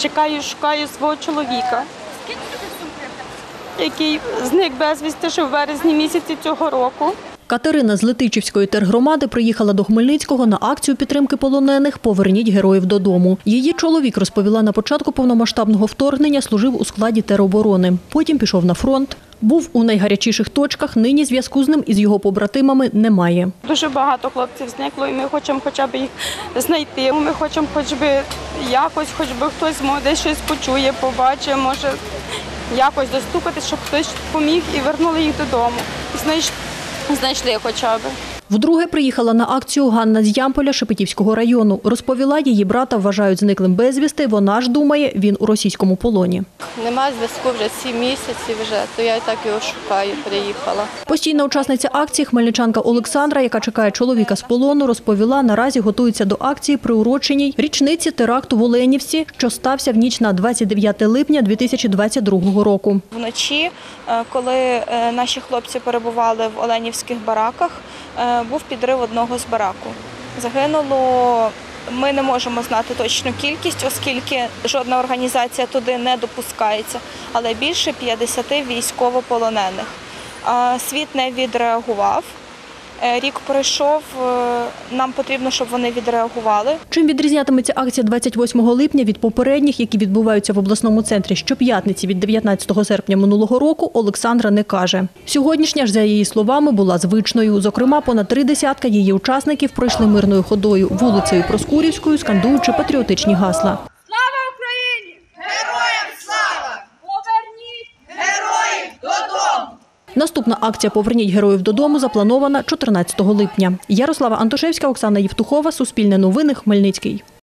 Чекаю, шукаю свого чоловіка, який зник безвісти ще в березні місяці цього року. Катерина з Летичівської тергромади приїхала до Хмельницького на акцію підтримки полонених «Поверніть героїв додому». Її чоловік, розповіла, на початку повномасштабного вторгнення служив у складі тероборони. Потім пішов на фронт. Був у найгарячіших точках, нині зв'язку з ним і з його побратимами немає. Дуже багато хлопців зникло, і ми хочемо хоча б їх знайти. Ми хочемо хоч би якось, хоч би хтось десь щось почує, побачить, може якось достукатись, щоб хтось поміг і вернули їх додому. Знайшли хоча б. Вдруге приїхала на акцію Ганна з Ямполя Шепетівського району. Розповіла, її брата вважають зниклим безвісти, вона ж думає, він у російському полоні. Нема зв'язку вже 7 місяців, то я і так його шукаю, приїхала. Постійна учасниця акції, хмельничанка Олександра, яка чекає чоловіка з полону, розповіла, наразі готується до акції, приуроченій річниці теракту в Оленівці, що стався в ніч на 29 липня 2022 року. Вночі, коли наші хлопці перебували в оленівських бараках, був підрив одного з бараку. Загинуло, ми не можемо знати точну кількість, оскільки жодна організація туди не допускається, але більше 50 військовополонених. Світ не відреагував. Рік пройшов, нам потрібно, щоб вони відреагували. Чим відрізнятиметься акція 28 липня від попередніх, які відбуваються в обласному центрі щоп'ятниці від 19 серпня минулого року, Олександра не каже. Сьогоднішня ж, за її словами, була звичною. Зокрема, понад 3 десятки її учасників пройшли мирною ходою вулицею Проскурівською, скандуючи патріотичні гасла. Слава Україні! Героям слава! Поверніть героїв додому! Наступна акція «Поверніть героїв додому» запланована 14 липня. Ярослава Антошевська, Оксана Євтухова, Суспільне новини, Хмельницький.